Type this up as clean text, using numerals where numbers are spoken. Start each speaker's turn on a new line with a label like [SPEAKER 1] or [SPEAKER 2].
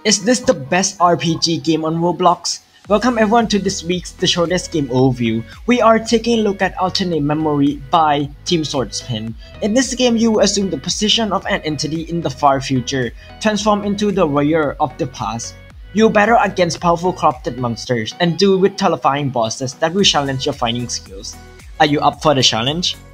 [SPEAKER 1] Is this the best RPG game on Roblox? Welcome everyone to this week's The Shortest Game Overview. We are taking a look at Alternate Memory by Team Swordspin. In this game, you assume the position of an entity in the far future, transform into the warrior of the past. You battle against powerful corrupted monsters and deal with terrifying bosses that will challenge your fighting skills. Are you up for the challenge?